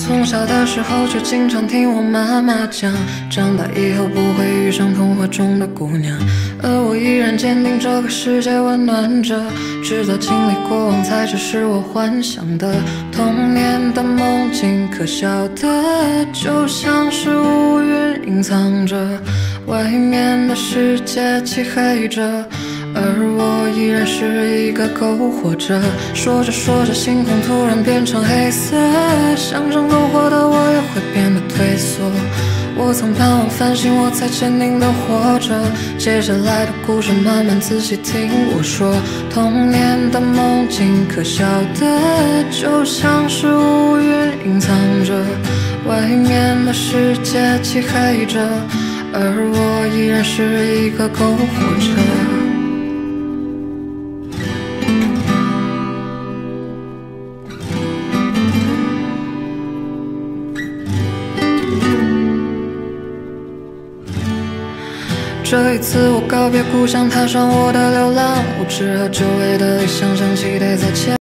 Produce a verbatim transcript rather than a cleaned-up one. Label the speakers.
Speaker 1: 从小的时候就经常听我妈妈讲，长大以后不会遇上童话中的姑娘，而我依然坚定这个世界温暖着，直到经历过往才只是我幻想的童年的梦境，可笑的就像是乌云隐藏着，外面的世界漆黑着，而我依然是一个篝火着。说着说着星空突然变成黑色，想象篝火的我也会变得退缩，我曾盼望繁星，我才坚定地活着。接下来的故事慢慢仔细听我说，童年的梦境可笑的就像是乌云隐藏着，外面的世界漆黑着，而我依然是一个篝火着。这一次我告别故乡，踏上我的流浪，无知和久违的理想像期待在前